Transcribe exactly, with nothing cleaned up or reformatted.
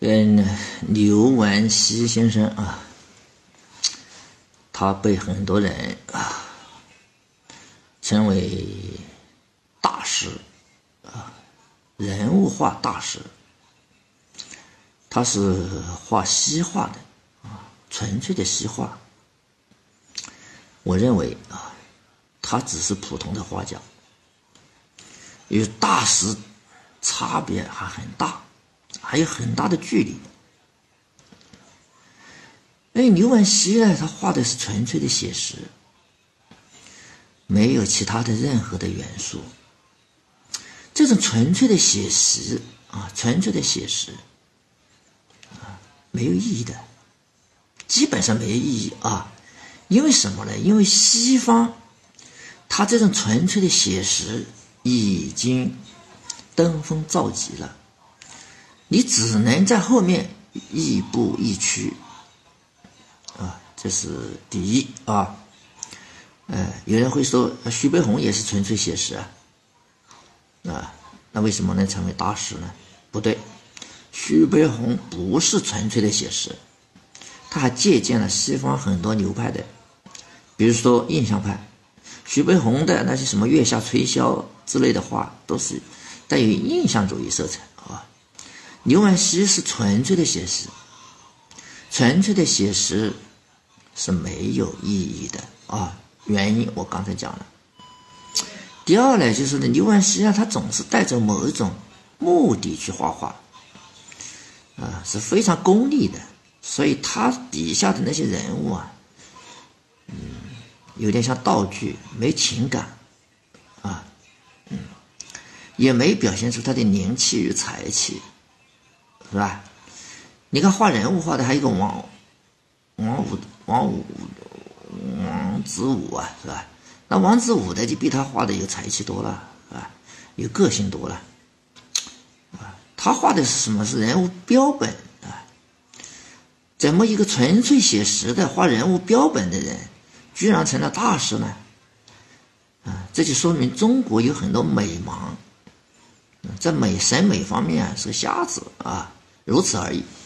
嗯，刘完熙先生啊，他被很多人啊称为大师啊，人物画大师。他是画西画的啊，纯粹的西画。我认为啊，他只是普通的画家，与大师差别还很大，还有很大的距离。哎，刘完熙呢，他画的是纯粹的写实，没有其他的任何的元素。这种纯粹的写实啊，纯粹的写实啊，没有意义的，基本上没有意义啊。因为什么呢？因为西方他这种纯粹的写实已经登峰造极了，你只能在后面亦步亦趋啊，这是第一啊。呃，有人会说徐悲鸿也是纯粹写实啊，啊，那为什么能成为大师呢？不对，徐悲鸿不是纯粹的写实，他还借鉴了西方很多流派的，比如说印象派。徐悲鸿的那些什么月下吹箫之类的画都是带有印象主义色彩啊。刘完熙是纯粹的写实，纯粹的写实是没有意义的啊。原因我刚才讲了。第二呢，就是呢，刘完熙啊，他总是带着某一种目的去画画啊，是非常功利的，所以他笔下的那些人物啊，嗯，有点像道具，没情感啊，嗯，也没表现出他的灵气与才气，是吧？你看画人物画的还有一个王王武王武王子武啊，是吧？那王子武的就比他画的有才气多了，是吧？有个性多了，啊，他画的是什么？是人物标本啊。怎么一个纯粹写实的画人物标本的人，居然成了大师呢？啊，这就说明中国有很多美盲，在美审美方面啊是个瞎子啊，如此而已。